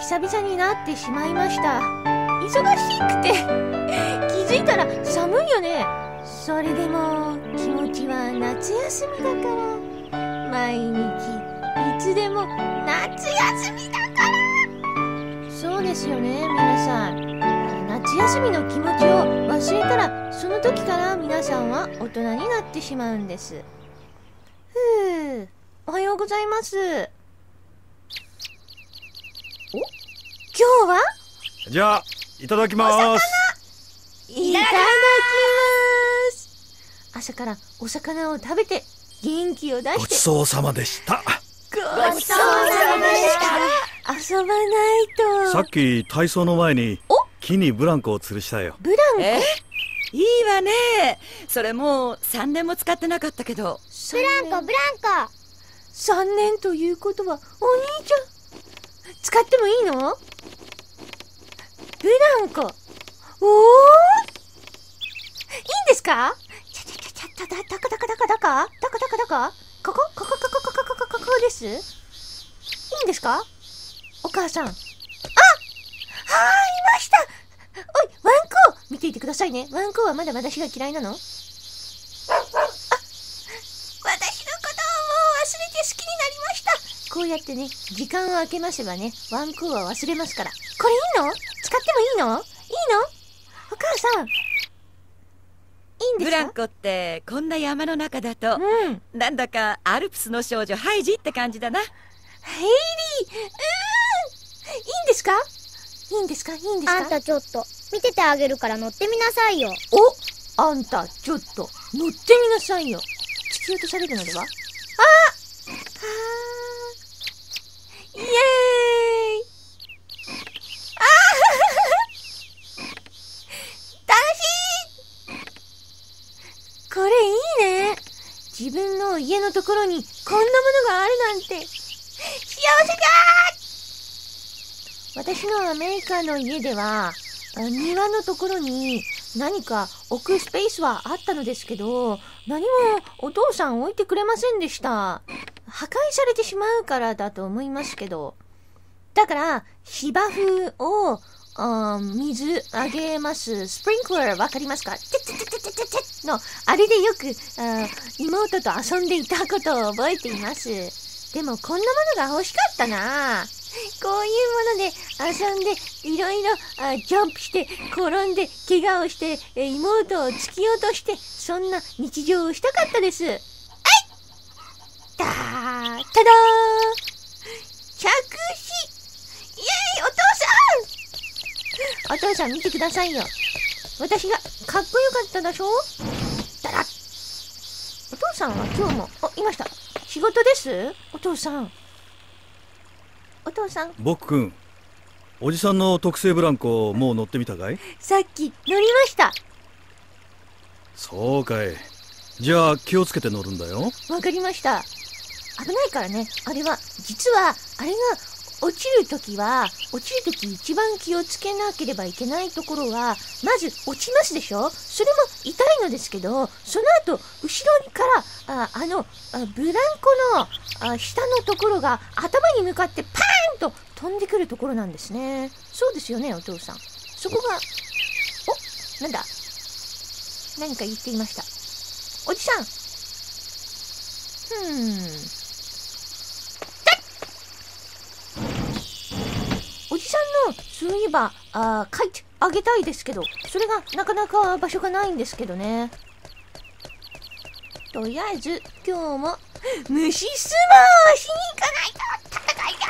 久々になってしまいました。忙しくて気づいたら寒いよね。それでも気持ちは夏休みだから、毎日いつでも夏休みだから。そうですよね、皆さん。夏休みの気持ちを忘れたら、その時から皆さんは大人になってしまうんです。おはようございます。今日はじゃあいただきます。 いただきます。朝からお魚を食べて元気を出して。 ごちそうさまでした。 ごちそうさまでした。遊ばないと。 さっき体操の前に木にブランコを吊るしたよ。 ブランコ？ いいわね。それもう3年も使ってなかったけど。 ブランコ 3年ということはお兄ちゃん使ってもいいの？ブランコ。いいんですか？ここです。いいんですか？お母さん。いました。おい、ワンコ見ていてくださいね。ワンコはまだ私が嫌いなの？私のことをもう忘れて好きになりました。こうやってね、時間を空けませばね、ワンコは忘れますから。これいいの？使ってもいいの？お母さん。いいんですか？ ブランコってこんな山の中だと、なんだかアルプスの少女ハイジって感じだな。 ヘイリー、いいんですか？ あんたちょっと見ててあげるから乗ってみなさいよ。 あんたちょっと乗ってみなさいよ。突き落とされるのでは？イエーイ。楽しい。これいいね。自分の家のところにこんなものがあるなんて幸せだ。私のアメリカの家では庭のところに何か置くスペースはあったのですけど、何もお父さん置いてくれませんでした。破壊されてしまうからだと思いますけど。だから芝生を水あげます。スプリンクラーわかりますか？のあれでよく妹と遊んでいたことを覚えています。でもこんなものが欲しかったな。こういうもので遊んでいろいろジャンプして転んで怪我をして妹を突き落として、そんな日常をしたかったです。はい、ただー着地。イエーイ。お父さん見てくださいよ。私がかっこよかったでしょ。だら。お父さんは今日もいました。仕事です。お父さん。 僕くん、おじさんの特製ブランコもう乗ってみたかい？ さっき乗りました。 そうかい。じゃあ気をつけて乗るんだよ。 わかりました。危ないからね。あれは実はあれが落ちるとき一番気をつけなければいけないところは、まず落ちますでしょ。それも痛いのですけど、その後後ろからブランコの下のところが頭に向かってパーンと飛んでくるところなんですね。そうですよね、お父さん。そこがなんだ、何か言っていました。おじさん。おじさんのそういえば書いてあげたいですけど、それがなかなか場所がないんですけどね。とりあえず今日も虫相撲をしに行かないと戦い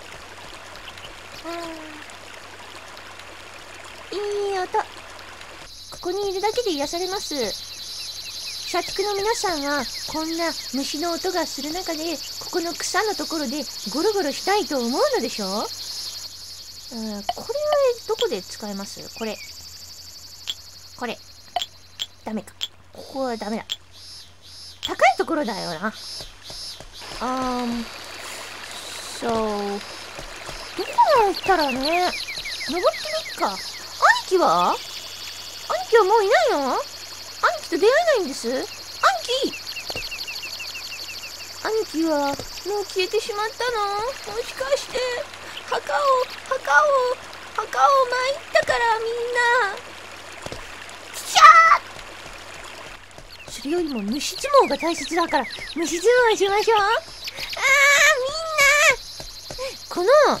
だ。いい音。ここにいるだけで癒されます。社畜の皆さんはこんな虫の音がする中で、ここの草のところでゴロゴロしたいと思うのでしょう。これはどこで使えます？これダメか。ここはダメだ。高いところだよな。どこだったらね、登ってみっか。兄貴はもういないの？兄貴と出会えないんです。兄貴はもう消えてしまったの？もしかして。 墓を参ったからみんな。それよりも虫相撲が大切だから虫相撲しましょう。みんな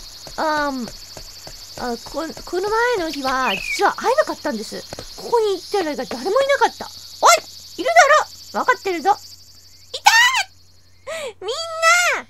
この前の日は実は会えなかったんです。ここに行ったらが誰もいなかった。おい、いるだろ、分かってるぞ。いたー、みんな。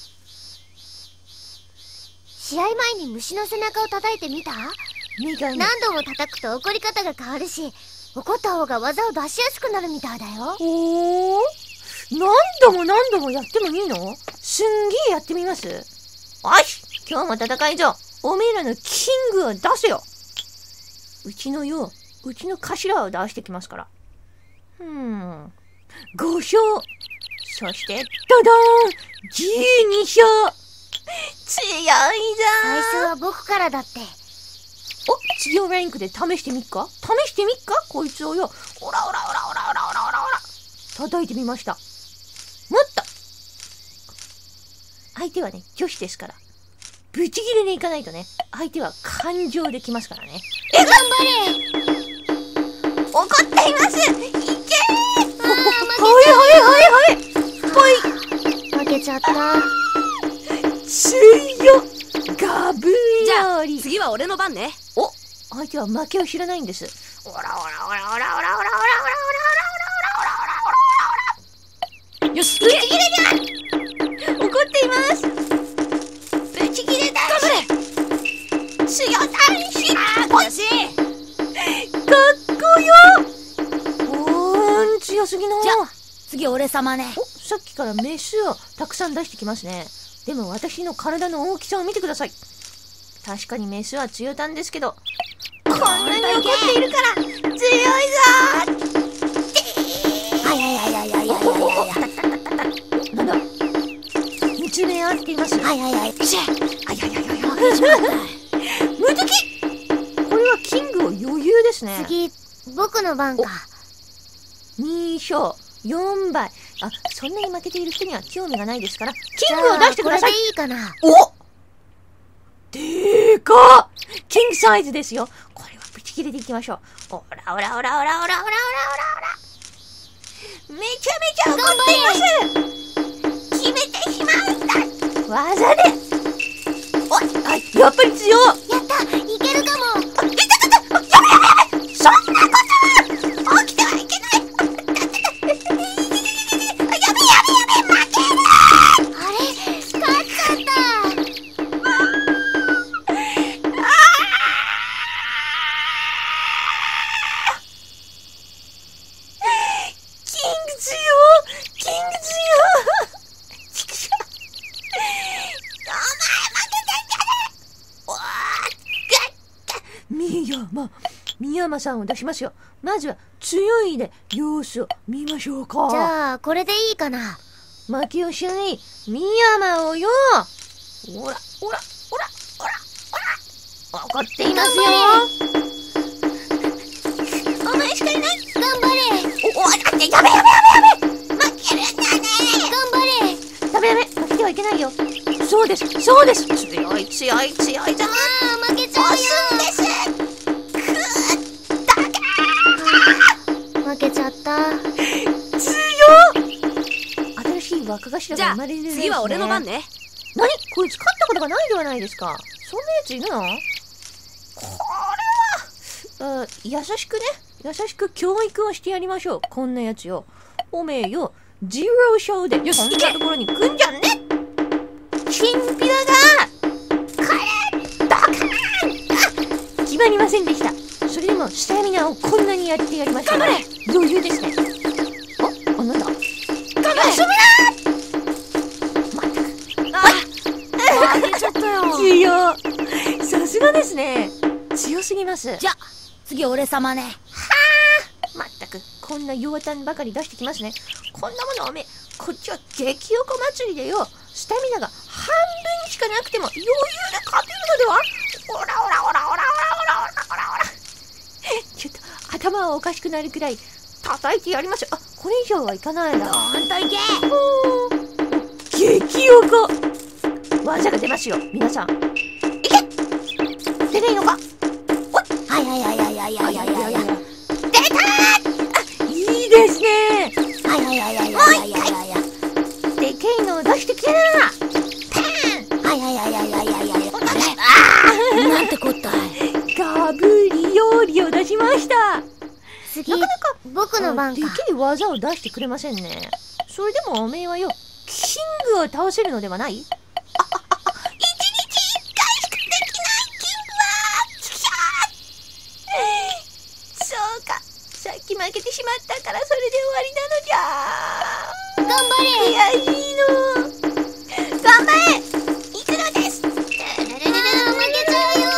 試合前に虫の背中を叩いてみた？何度も叩くと怒り方が変わるし、怒った方が技を出しやすくなるみたいだよ。 おー、何度もやってもいいの？すんげえやってみます。よし、今日も戦いぞ。おめえらのキングを出せよ。うちの頭を出してきますから。5勝。そして、ドドーン !12 勝。強いぞー。 最初は僕からだって。 次のランクで試してみっかこいつをよ。オラ。叩いてみました。もっと。相手はね、女子ですから。ブチギレに行かないとね、相手は感情できますからね。 頑張れ。 怒っています。いけー。 負けちゃった。 強っ。ガブリより。 次は俺の番ね。 相手は負けを知らないんです。よし、ブチギレだ。怒っています。ブチギレだ。頑張れ。強男子。 よし。 かっこよ。強すぎの。 じゃあ次俺様ね。 さっきからメスをたくさん出してきますね。でも私の体の大きさを見てください。確かにメスは強たんですけど、こんなに怒っているから強いぞー。なんだ、見つめ合っています。無敵。これはキングを余裕ですね。 次僕の番か。 2勝4倍。そんなに負けている人には興味がないですから、キングを出してください。 これでいいかな。 でーかっ。キングサイズですよ。これはブチ切れていきましょう。めちゃめちゃ怒っています。決めてしまうんだ。技で。やっぱり強い。 やった、いけるかも。 やべ。そんなことは起きてはいけない。やべ、負ける。 あれ、勝っちゃった。宮山さんを出しますよ。まずは強いで様子を見ましょうか。 じゃあこれでいいかな。 負けをしない宮山をよ。怒っていますよ。お前しかいない。 頑張れ。 やべ。負けるんだね。 頑張れ。 ダメ。負けてはいけないよ。そうです。強いぞ。 負けちゃうよ。負けちゃった。 強っ。新しい若頭が生まれるんですね。 次は俺の番ね。 何こいつ勝ったことがないではないですか。そんなやついるの？これは優しく教育をしてやりましょう。こんなやつよ。おめえよ、ゼロ勝でこんなところに来んじゃんね。チンピラが決まりませんでした。それでもスタミナをこんなにやってやりました。余裕ですね。なんだ。 負けちゃったよ。 強。さすがですね。強すぎます。 じゃあ次俺様ね。 まったくこんな弱点ばかり出してきますね。こんなものおめえ、こっちは激おこ祭りでよ。スタミナが半分しかなくても余裕で勝てるのでは。ちょっと頭はおかしくなるくらい叩いてやりましょう。これ以上はいかないな。 どーんといけ。 激おこ技が出ますよ皆さん。 出ていいのか。 はいはいはいはいはいはいはいはい。 出たー。いいですね。 はいはいはいはいはいはいはいはい。 でけえのを出してきてるな。 はいはいはいはいはいはいはい。 あれなんてこったい。 ガブリ料理を出しました。 次、 なかなか僕の番か。 でけえ技を出してくれませんね。それでもおめえはよ、キングを倒せるのではない？一日一回しかできないキングはチキシャー。そうか、さっき負けてしまったからそれで終わりなのじゃ。 頑張れ。 いや、いいの。頑張れ。いくらです。 負けちゃうよ。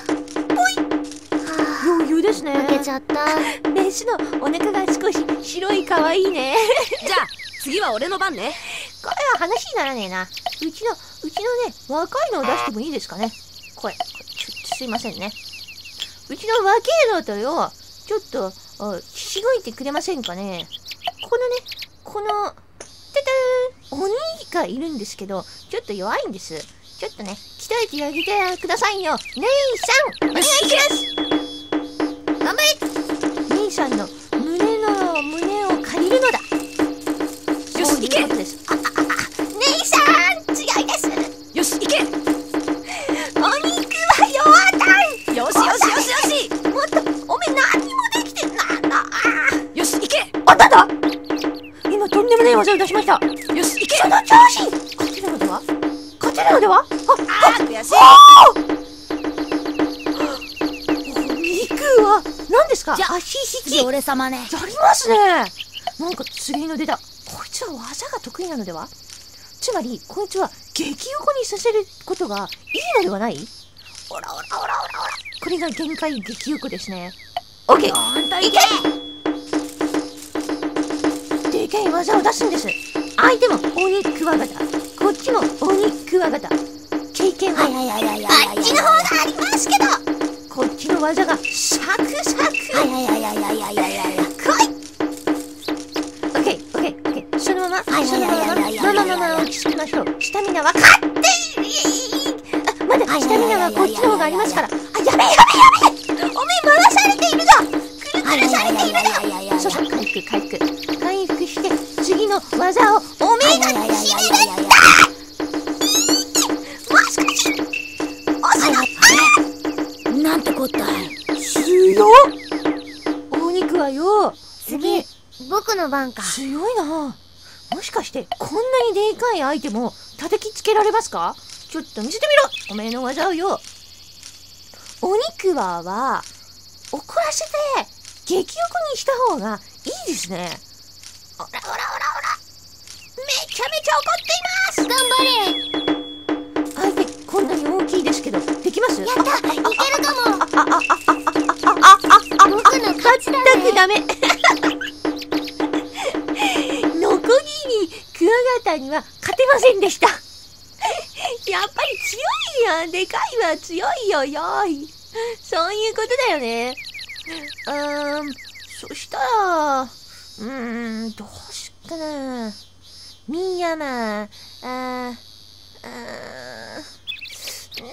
余裕ですね。 負けちゃった。 メスのお腹が少し白い可愛いね。 じゃあ次は俺の番ね。 これは話にならねえな。うちのね、若いのを出してもいいですかね。これちょっとすいませんね。うちの若いのとよ、ちょっとしごいてくれませんかね。このお兄がいるんですけど、ちょっと弱いんです。ちょっとね、鍛えてあげてくださいよ。姉さん、お願いします。頑張れ。兄さんの胸を借りるのだ。 よし、行け。 姉さん、強いです。 よし、行け。 お肉は弱たん。 よしよしよしよし。 もっと、おめえ何にもできてんな。 よし、行け。 あったんだ。今とんでもない技を出しました。 よし、行け。 その調子。勝てるのでは。 悔しい。 お肉は何ですか。 じゃあ足引き。 次俺様ね。 やりますね。なんか次の出た。こいつは技が得意なのでは。つまりこいつは激横にさせることがいいのではない。おら。これが限界激横ですね。オッケー。いけ。でけえ技を出すんです。相手も鬼クワガタ、こっちも鬼クワガタ。経験はあっちの方がありますけど、こっちの技がサクサク。来い。オッケー。そのまま落ち着きましょう。スタミナは勝って。まだスタミナはこっちの方がありますから。やべえ。おめえ回されているぞ。くるくるされているぞ。そう、回復して次の技をおめえが決めるんだ。もう少し。 なんてこったい。 強っ。お肉はよ。 次、僕の番か。 強いな。もしかしてこんなにでかい相手も叩きつけられますか。ちょっと見せてみろ、おめえの技をよ。お肉は怒らせて激横にした方がいいですね。おら。めちゃめちゃ怒っています。 頑張れ。 相手こんなに大きいですけどできます。 やった、いけるかも。僕の勝ちだね。 全くダメ。ノコギリクワガタには勝てませんでした。やっぱり強いやん。でかいは強いよ。そういうことだよね。そしたらどうしよっかな。ミヤマなかなかね、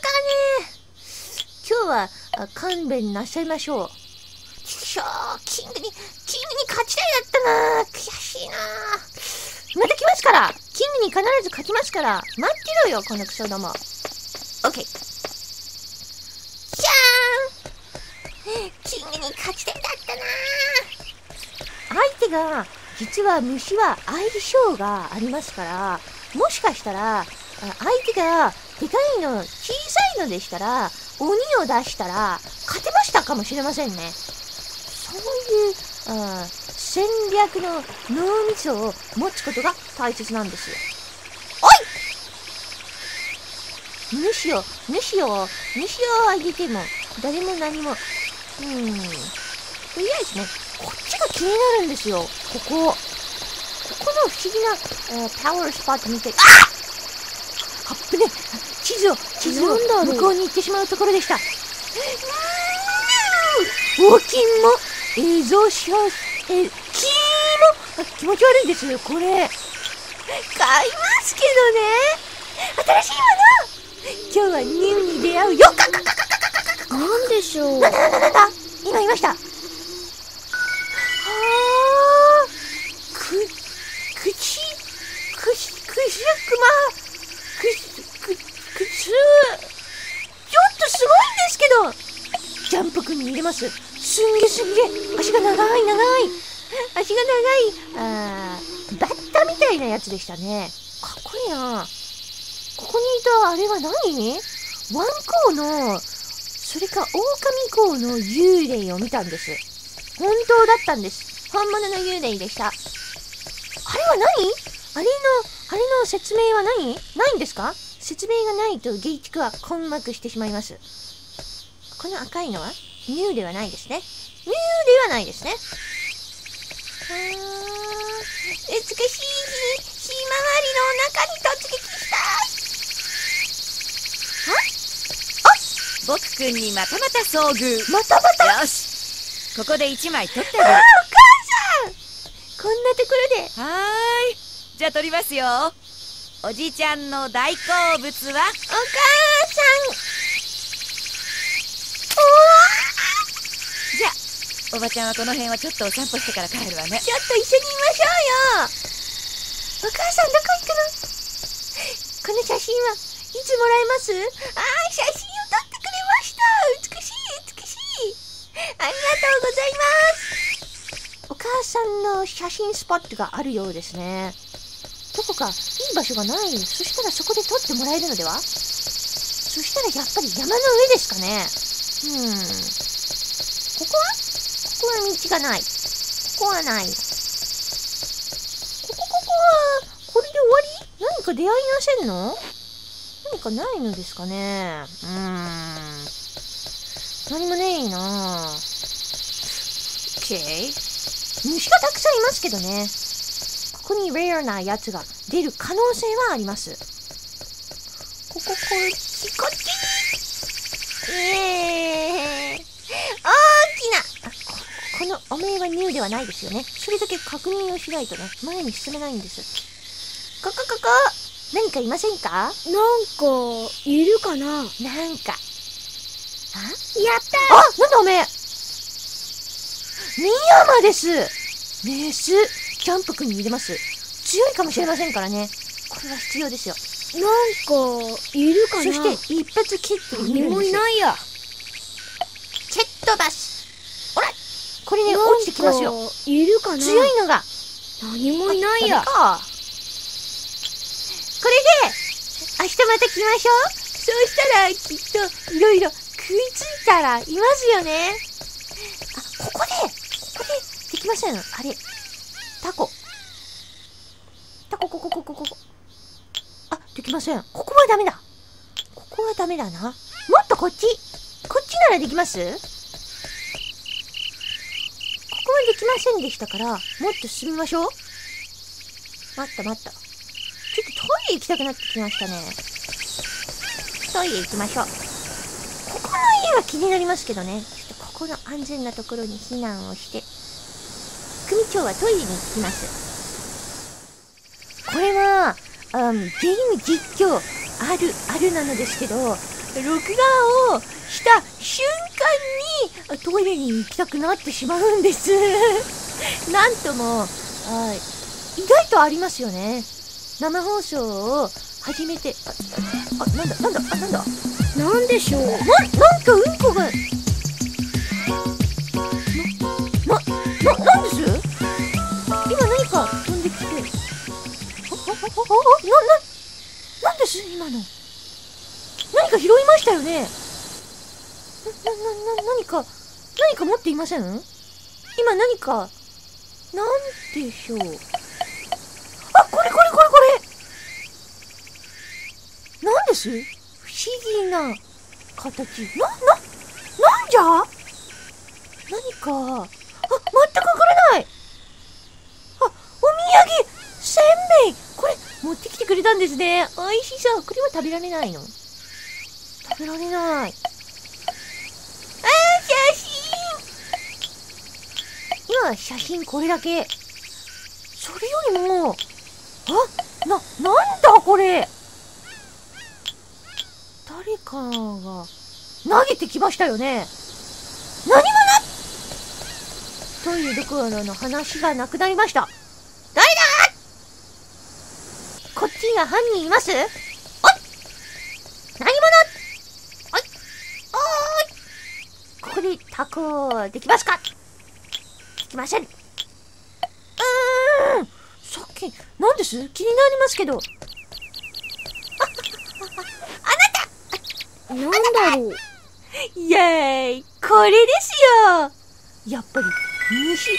今日は勘弁なさいましょう。キングに勝ちたいだったな。悔しいな。また来ますから。キングに必ず勝ちますから。待ってろよ、このクソども。オッケー。じゃーん。キングに勝ちたいだったな。相手が実は虫は相性がありますから、もしかしたら相手がでかいの小さいのでしたら鬼を出したら勝てましたかもしれませんね。そういう戦略の脳みそを持つことが大切なんですよ。おい、主をあげても誰も何もとりあえずね、こっちが気になるんですよ。ここの不思議な、パワースポット見て、あっぶね、地図を向こうに行ってしまうところでした。大きいも映像します。キーも気持ち悪いですよ、これ。買いますけどね。新しいもの。今日はニューに出会うよ。 なんでしょう。 なんだ今いました。ちょっとすごいんですけど、ジャンプくんに入れます。すんげえ足が長い足が長い。バッタみたいなやつでしたね。かっこいいな。ここにいたあれは何？ワンコウの、それかオオカミコウの幽霊を見たんです。本当だったんです。本物の幽霊でした。あれは何？あれの説明はないんですか？説明がないとゲイチクは困惑してしまいます。この赤いのはニューではないですね。ニューではないですね。美しいひまわりの中に突撃した。 僕くんにまたまた遭遇。 またよし、ここで1枚取ってあげる。 お母さん、こんなところで。 はーい、じゃあ取りますよ。おじちゃんの大好物は？お母さん。じゃあおばちゃんはこの辺をちょっとお散歩してから帰るわね。 ちょっと一緒にいましょうよ。お母さんどこ行くの？この写真はいつもらえます？写真を撮ってくれました。美しい。ありがとうございます。お母さんの写真スポットがあるようですね。どこかいい場所がない。そしたらそこで撮ってもらえるのでは？そしたらやっぱり山の上ですかね。ここは道がない。ここはない。ここはこれで終わり？何か出会いませんの？何かないのですかね。何もねえな。虫がたくさんいますけどね。ここにレアなやつが出る可能性はあります。こっち。大きな。このおめえはニューではないですよね。それだけ確認をしないとね、前に進めないんです。ここ。何かいませんか？ なんか、いるかな？ なんか。 やったー！なんだおめえ！ミヤマです。メス。ジャンプくんに入れます。強いかもしれませんからね。これは必要ですよ。 なんか、いるかな？ そして一発キックに入れるんです。 何もいないや。 チェットバス。ほら、これね、落ちてきますよ。 いるかな？ 強いのが。 何もいないや。 これで、明日また来ましょう。そうしたら、きっと、いろいろ食いついたらいますよね。ここできません。あれ。タコ。あ、できません。ここはダメだ。ここはダメだな。もっとこっちならできます？ここはできませんでしたから、もっと進みましょう。待った。ちょっとトイレ行きたくなってきましたね。トイレ行きましょう。ここの家が気になりますけどね。ちょっとここの安全なところに避難をして、組長はトイレに行きます。これは、ゲーム実況あるなのですけど、録画をした瞬間にトイレに行きたくなってしまうんです。なんとも、意外とありますよね。生放送を始めて、なんだなんでしょう。 なんかうんこが、なんです？今何か飛んできて、なんです今の。何か拾いましたよね。何か持っていません？今何か、なんでしょう。これ。なんです？不思議な形。なんじゃ？何か、全くわからない。お土産、せんべい。これ、持ってきてくれたんですね。美味しそう。これは食べられないの？食べられない。写真。今、写真これだけ。それよりも、なんだこれ。誰かが、 投げてきましたよね。何者？トイレどころの話がなくなりました。誰だ？こっちには犯人います？おい！何者？おい！おーい！ここでタコできますか？できません。さっき、何です？気になりますけど。 なんだろう。 イエーイ！これですよ！やっぱり、虫。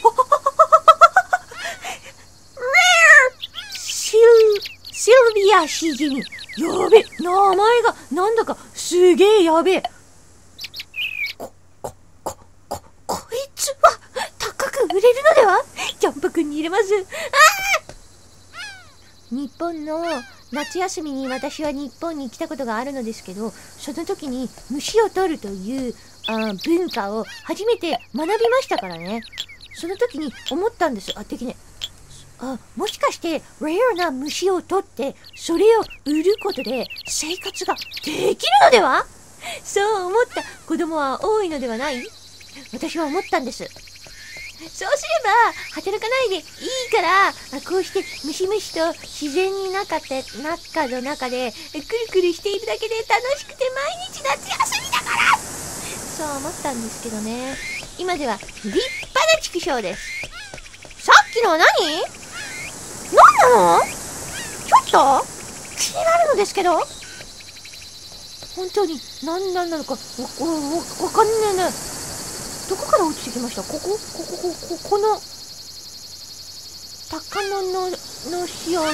シルビアしじみ。やべ、名前が、なんだか、すげえやべえ。こいつは、高く売れるのでは？キャンプ君に入れます。日本の夏休みに私は日本に来たことがあるのですけど、その時に虫を取るという文化を初めて学びましたからね。その時に思ったんです。できね。もしかしてレアな虫を取ってそれを売ることで生活ができるのでは？そう思った子供は多いのではない？私は思ったんです。そうすれば働かないでいいから、こうしてムシムシと自然に中の中でくるくるしているだけで楽しくて毎日夏休みだから、そう思ったんですけどね。今では立派な畜生です。さっきのは何なの？ちょっと気になるのですけど、本当に何なのかわかんねえね。どこから落ちてきました？この高野のしおし。どう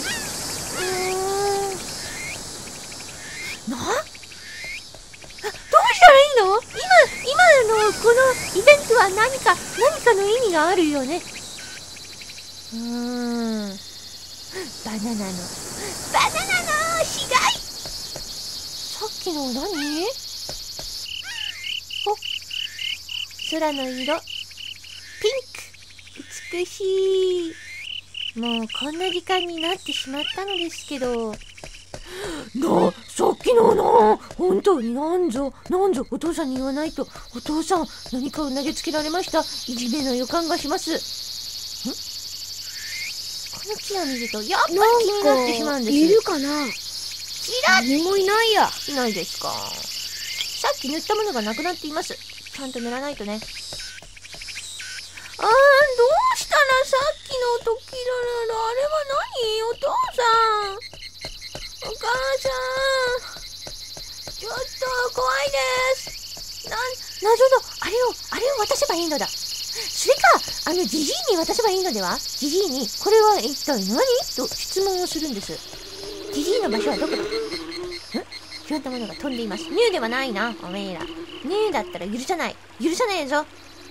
したらいいの？今のこのイベントは何かの意味があるよね。バナナの死骸。さっきの何？空の色、ピンク、美しい。もうこんな時間になってしまったのですけど。さっきの本当になんぞ、お父さんに言わないと。お父さん、何かを投げつけられました。いじめの予感がします。この木を見ると、やっぱり気になってしまうんです。 いるかな？ 何もいないや。 いないですか。さっき塗ったものがなくなっています。ちゃんと塗らないとね。どうしたらさっきの時あれは何？お父さん、お母さん、ちょっと怖いです。謎のあれを渡せばいいのだ。それかジジイに渡せばいいのでは？ジジイにこれは一体何？と質問をするんです。ジジイの場所はどこだ？いろんなものが飛んでいます。ニューではないな、おめえら。ニューだったら許さないぞ。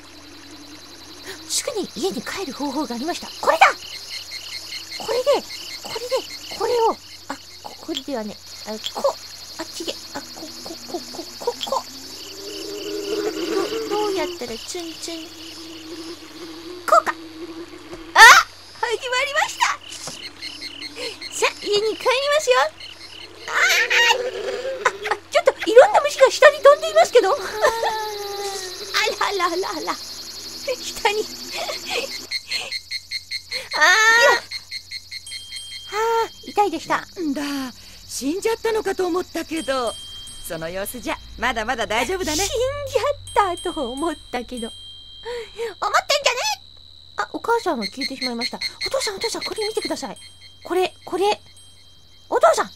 すぐに家に帰る方法がありました。これだ！これを、これではね、あっちで、どうやったらツンツン。こうか！始まりました！さあ、家に帰りますよ。ちょっといろんな虫が下に飛んでいますけど。あら下に痛いでした。 んだ、死んじゃったのかと思ったけど、その様子じゃまだまだ大丈夫だね。 死んじゃったと思ったけど、思ってんじゃねえ。お母さんが聞いてしまいました。お父さん、これ見てください。これお父さん、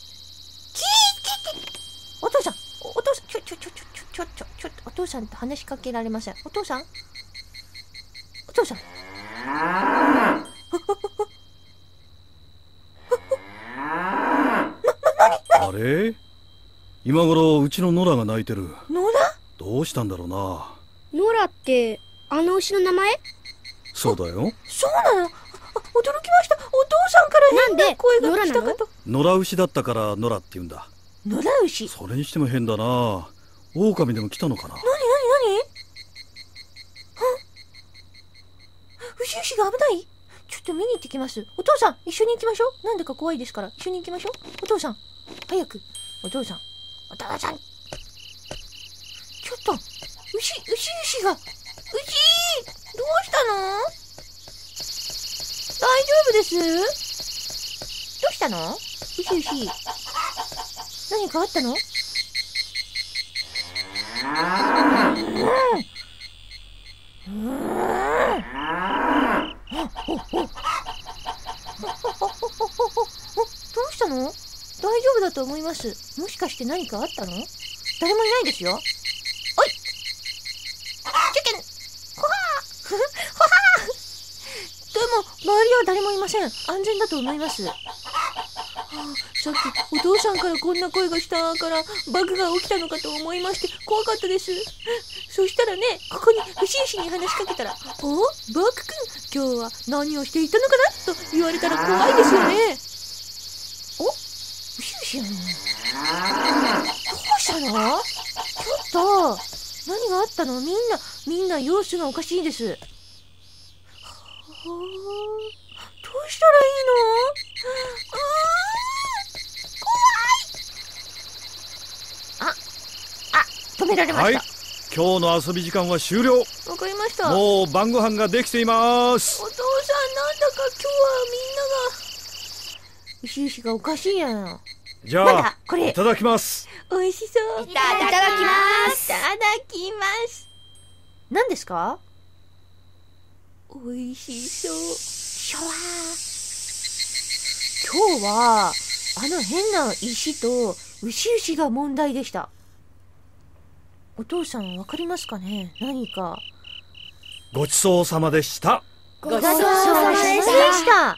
お父さん、ちょっとお父さんと話しかけられません。お父さんあれ？今頃うちのノラが泣いてる。 ノラ？ どうしたんだろうな。 ノラってあの牛の名前？ そうだよ。 そうなの？驚きました。お父さんから変な声がしたかと。 野良牛だったからノラって言うんだ。 野良牛？ それにしても変だな。狼でも来たのかな。 何？牛が危ない？ちょっと見に行ってきます。お父さん、一緒に行きましょう。なんだか怖いですから一緒に行きましょう。お父さん、早く。お父さん。 牛が、どうしたの？大丈夫です？どうしたの？牛。何かあったの？どうしたの？大丈夫だと思います。もしかして何かあったの？誰もいないですよ。おい、チキン、ほはーほはー。でも周りは誰もいません。安全だと思います。さっきお父さんからこんな声がしたからバグが起きたのかと思いまして怖かったです。そしたらね、ここに牛に話しかけたら、お、バグくん今日は何をしていたのかなと言われたら怖いですよね。お、牛どうしたの？ちょっと何があったの？みんな様子がおかしいです。どうしたらいいの？止められました。 はい、今日の遊び時間は終了。 わかりました。 もう晩ご飯ができています。 お父さん、なんだか今日はみんなが牛がおかしいやん。 じゃあこれいただきます。 おいしそう。 いただきます。 いただきます。何ですか？おいしそう。シャワー。今日はあの変な石と牛が問題でした。お父さんわかりますかね？何か。 ごちそうさまでした。 ごちそうさまでした。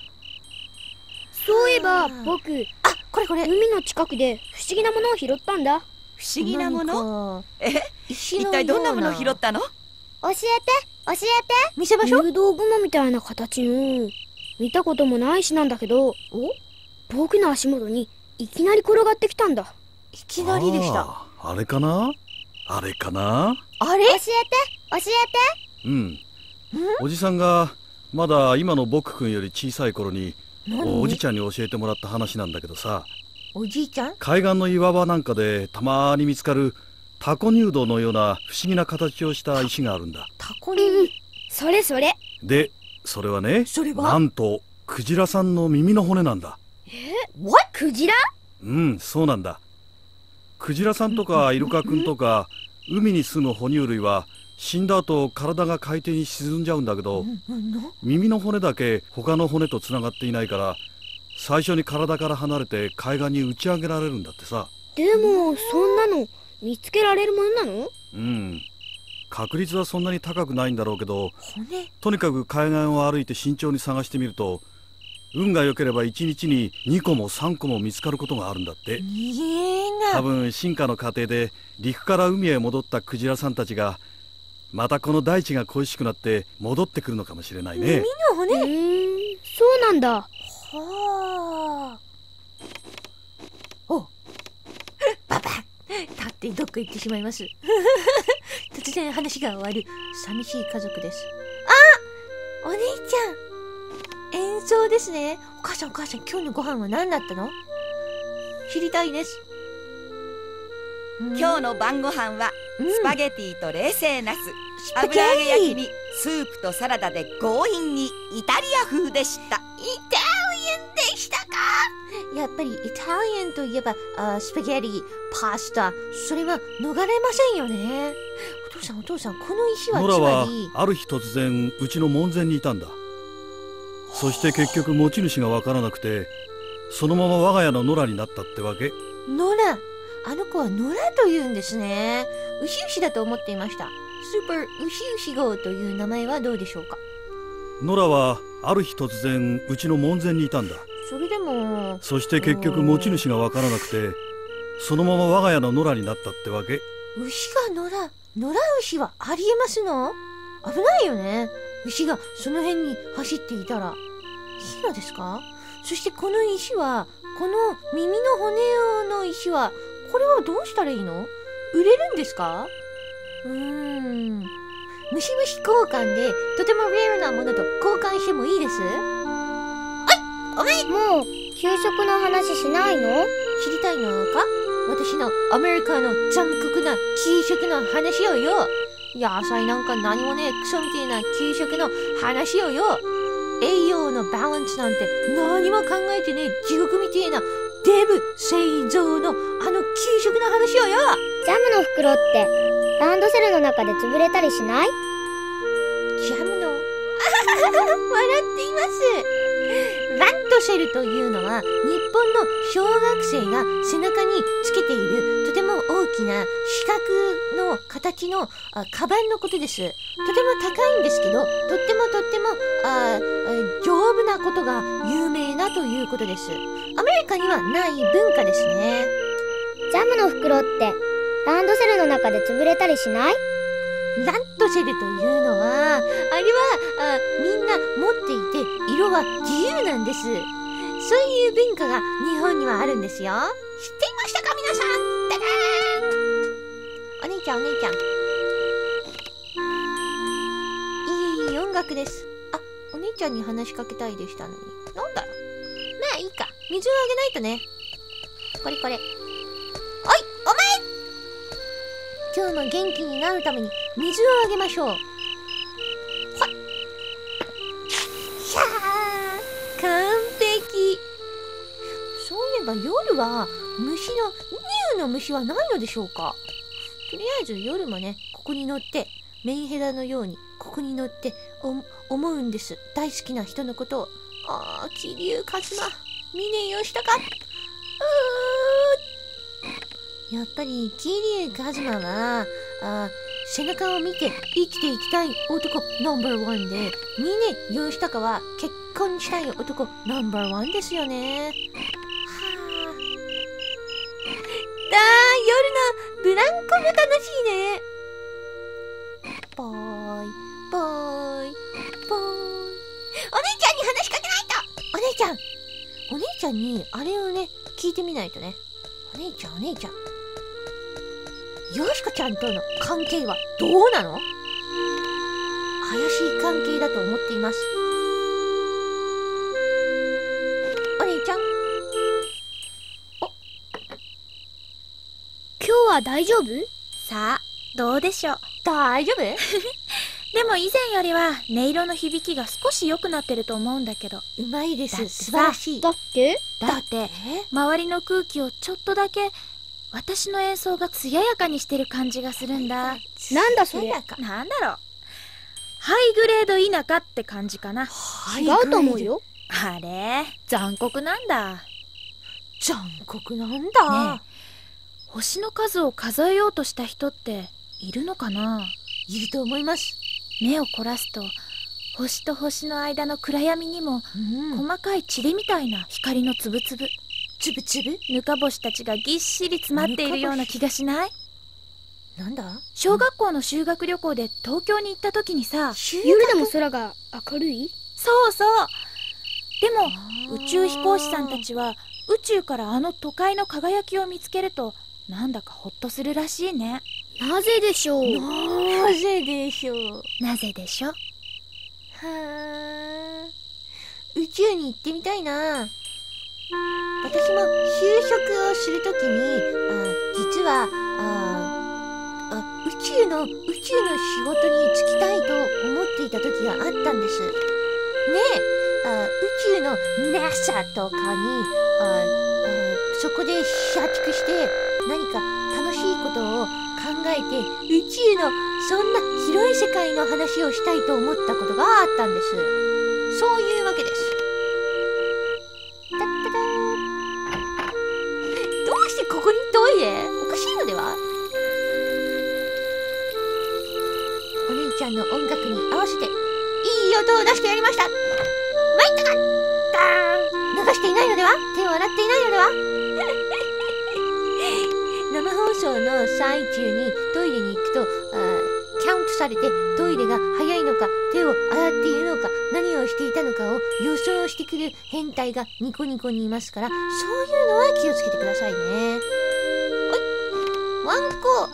そういえば僕、 これ海の近くで不思議なものを拾ったんだ。 不思議なもの？ 石の一体どんなものを拾ったの？ 教えて見せましょう。 入道雲みたいな形の見たこともない石なんだけど、僕の足元にいきなり転がってきたんだ。 いきなりでした。 あれかな？あれかな？ あれ？ 教えてうん。おじさんがまだ今の僕くんより小さい頃におじちゃんに教えてもらった話なんだけどさ。 おじいちゃん？ 海岸の岩場なんかでたまに見つかるタコ入道のような不思議な形をした石があるんだ。 タコに？ それで、それはね、 それはなんとクジラさんの耳の骨なんだ。 クジラ？ そうなんだ。クジラさんとかイルカくんとか海に住む哺乳類は死んだ後体が海底に沈んじゃうんだけど、耳の骨だけ他の骨とつながっていないから最初に体から離れて海岸に打ち上げられるんだってさ。 でもそんなの見つけられるものなの？ 確率はそんなに高くないんだろうけど、 骨？ とにかく海岸を歩いて慎重に探してみると運が良ければ1日に2個も3個も見つかることがあるんだって。多分進化の過程で陸から海へ戻ったクジラさんたちがまたこの大地が恋しくなって戻ってくるのかもしれないね。 耳の骨？ そうなんだ。 はあ。お、パパ立ってどっか行ってしまいます。突然話が終わる寂しい家族です。お姉ちゃん、演奏ですね。お母さん今日のご飯は何だったの？知りたいです。 今日の晩ご飯はスパゲティと冷製ナス、 パゲティ油揚げ焼きにスープとサラダで強引にイタリア風でした。 イタリアンでしたか？やっぱりイタリアンといえばスパゲティ、パスタ、それは逃れませんよね。お父さん、この石はつまり。 ノラはある日突然うちの門前にいたんだ。そして結局持ち主がわからなくてそのまま我が家のノラになったってわけ。 ノラ、あの子はノラというんですね。牛だと思っていました。スーパー牛号という名前はどうでしょうか？ ノラはある日突然うちの門前にいたんだ。 それでも。そして結局持ち主がわからなくてそのまま我が家のノラになったってわけ。 牛がノラ牛はありえますの？危ないよね。牛がその辺に走っていたら。いいのですか？そしてこの石は、この耳の骨用の石は、これはどうしたらいいの？売れるんですか？虫交換でとてもレアなものと交換してもいいです？ もう給食の話しないの？ 知りたいのか？私のアメリカの残酷な給食の話をよ。 野菜なんか何もね、クソみてえな給食の話をよ。栄養のバランスなんて何も考えてね、地獄みてえなデブ製造の給食の話をよ。 ジャムの袋ってランドセルの中で潰れたりしない？ ジャムの笑っています。ランドセルというのは日本の小学生が背中につけているとても大きな四角の形のカバンのことです。とても高いんですけど、とっても丈夫なことが有名だということです。アメリカにはない文化ですね。 ジャムの袋ってランドセルの中で潰れたりしない？ ランドセルというのは、あれはみんな持っていて色は自由なんです。そういう文化が日本にはあるんですよ。知っていましたか皆さん。ダダーン。お姉ちゃん。いい音楽です。あ、お姉ちゃんに話しかけたいでしたのに。なんだろう。まあいいか。水をあげないとね。これ。おい、お前！今日も元気になるために水をあげましょう。ほい。しゃー、完璧。そういえば夜は乳の虫はないのでしょうか。とりあえず夜もね、ここに乗ってメンヘラのようにここに乗って思うんです。大好きな人のことを。桐生一馬、峰吉高。やっぱり桐生一馬は背中を見て生きていきたい男ナンバーワンで、峰吉高は結婚したい男ナンバーワンですよね。夜のブランコも楽しいね。ボーイお姉ちゃんに話しかけないと。お姉ちゃんにあれをね聞いてみないとね。お姉ちゃんよしこちゃんとの関係はどうなの？怪しい関係だと思っています。お姉ちゃん。 今日は大丈夫？ さあ、どうでしょう。 大丈夫？ でも以前よりは音色の響きが少し良くなってると思うんだけど。 うまいです。 だってさ素晴らしい。 だって周りの空気をちょっとだけ私の演奏が艶やかにしてる感じがするんだ。 なんだそれ。 なんだろう。ハイグレード田舎って感じかな。 違うと思うよ。 あれ、残酷なんだ。 残酷なんだ。 ねえ、星の数を数えようとした人っているのかな？ いると思います。 目を凝らすと星と星の間の暗闇にも、細かい塵みたいな光のつぶつぶ、ぬか星たちがぎっしり詰まっているような気がしない？ なんだ？ 小学校の修学旅行で東京に行った時にさ、 夜でも空が明るい？ そうそう。でも宇宙飛行士さんたちは宇宙からあの都会の輝きを見つけるとなんだかほっとするらしいね。 なぜでしょう？ なぜでしょう？ なぜでしょ？ はあ、宇宙に行ってみたいな。私も就職をするときに実は宇宙の仕事に就きたいと思っていた時があったんですね。宇宙の NASA とかにそこで社畜して何か楽しいことを考えて宇宙のそんな広い世界の話をしたいと思ったことがあったんです。そういうわけです。どうしてここにトイレ？おかしいのでは？お姉ちゃんの音楽に合わせていい音を出してやりました。参ったか！流していないのでは？手を洗っていないのでは？生放送の最中にトイレに行くとカウントされてトイレが早いのか手を洗っているのか何をしていたのかを予想してくる変態がニコニコにいますから、そういうのは気をつけてくださいね。ワンコ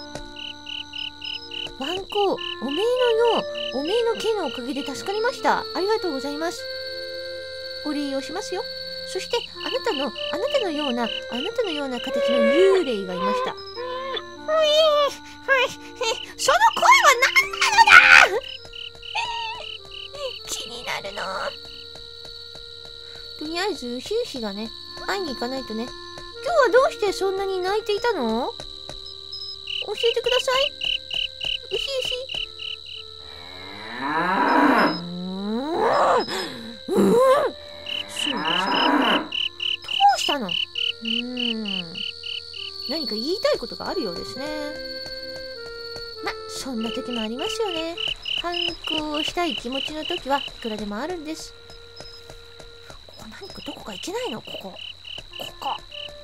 おめえの毛のおかげで助かりました。ありがとうございます。お礼をしますよ。そしてあなたのような形の幽霊がいました。 その声は何なのだ気になるの。とりあえずヒューヒがね、会いに行かないとね。今日はどうしてそんなに泣いていたの？教えてください。ヒューヒ。そうですか。どうしたの？何か言いたいことがあるようですね。ま、そんな時もありますよね。反抗をしたい気持ちの時はいくらでもあるんです。ここ何かどこかいけないの？ここま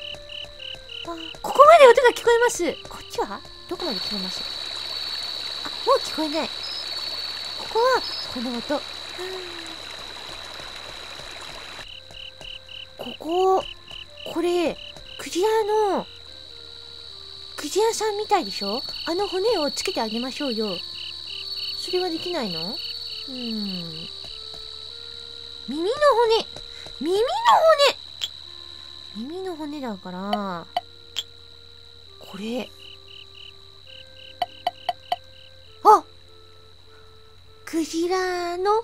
で音が聞こえます。こっちはどこまで聞こえます？あ、もう聞こえない。ここはこの音。これクジラさんみたいでしょ？あの骨をつけてあげましょうよ。それはできないの？耳の骨だから、これ。あ！クジラの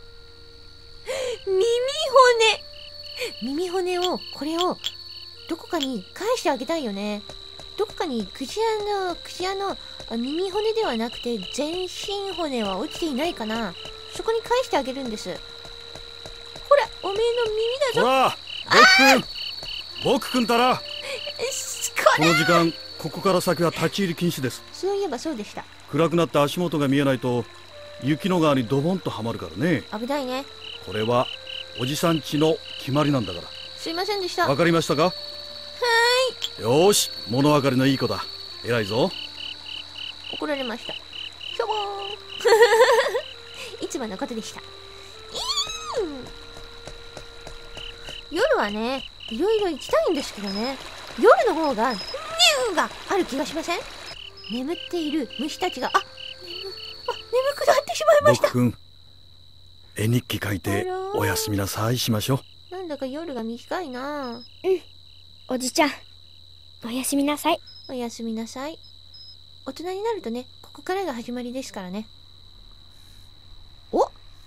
耳骨を、これをどこかに返してあげたいよね。どこかにクジラの耳骨ではなくて全身骨は落ちていないかな。そこに返してあげるんです。ほら、おめえの耳だぞ。 ほら、僕くんたら。この時間、ここから先は立ち入り禁止です。 そういえばそうでした。 暗くなって足元が見えないと雪の川にドボンとはまるからね。 危ないね。 これはおじさんちの決まりなんだから。 すいませんでした。 わかりましたか？よーし、物分かりのいい子だ。偉いぞ。 怒られました。ひょぼーんいつものことでした。夜はね、いろいろ行きたいんですけどね、夜の方がニューがある気がしません？眠っている虫たちが眠くなってしまいました。 僕くん、絵日記書いておやすみなさいしましょう。なんだか夜が短いな。 おじちゃん、おやすみなさい。 おやすみなさい。大人になるとね、ここからが始まりですからね。お！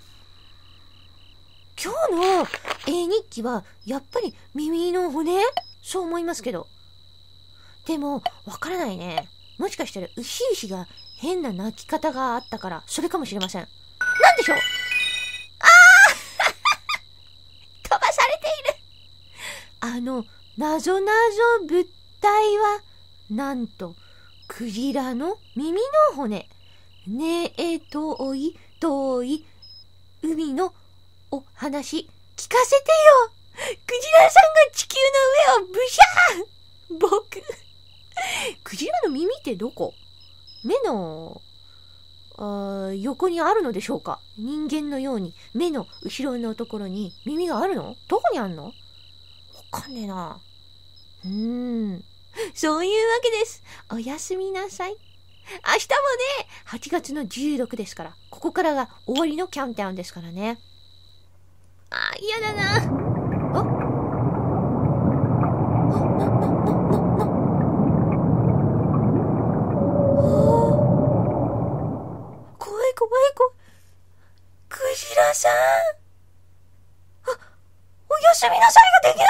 今日の絵日記はやっぱり耳の骨？そう思いますけど。でもわからないね。もしかしたらウヒウヒが変な鳴き方があったから、それかもしれません。なんでしょう？飛ばされている。謎物体はなんとクジラの耳の骨。ねえ、遠い海のお話聞かせてよ。クジラさんが地球の上をブシャー。僕クジラの耳ってどこ？目の横にあるのでしょうか？人間のように目の後ろのところに耳があるの？どこにあるの？わかんねえな。そういうわけです。おやすみなさい。明日もね、8月の16ですから、ここからが終わりのキャントダウンですからね。嫌だな。怖い。クジラさん。おやすみなさいができ